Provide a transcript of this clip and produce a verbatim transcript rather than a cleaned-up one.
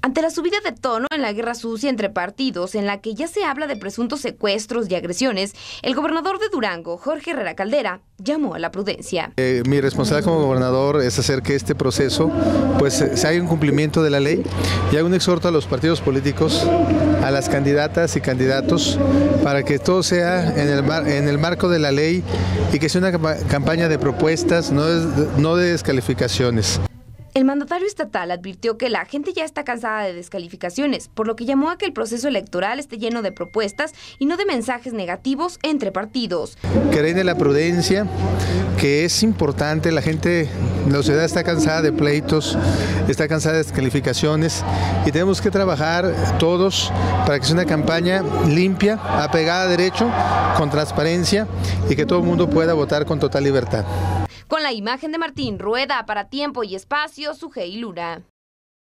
Ante la subida de tono en la guerra sucia entre partidos, en la que ya se habla de presuntos secuestros y agresiones, el gobernador de Durango, Jorge Herrera Caldera, llamó a la prudencia. Eh, mi responsabilidad como gobernador es hacer que este proceso pues se haga un cumplimiento de la ley y haga un exhorto a los partidos políticos, a las candidatas y candidatos, para que todo sea en el, mar, en el marco de la ley y que sea una campaña de propuestas, no de, no de descalificaciones. El mandatario estatal advirtió que la gente ya está cansada de descalificaciones, por lo que llamó a que el proceso electoral esté lleno de propuestas y no de mensajes negativos entre partidos. Que reine la prudencia, que es importante, la gente, la sociedad está cansada de pleitos, está cansada de descalificaciones y tenemos que trabajar todos para que sea una campaña limpia, apegada a derecho, con transparencia y que todo el mundo pueda votar con total libertad. Con la imagen de Martín Rueda para Tiempo y Espacio, Sujei Luna.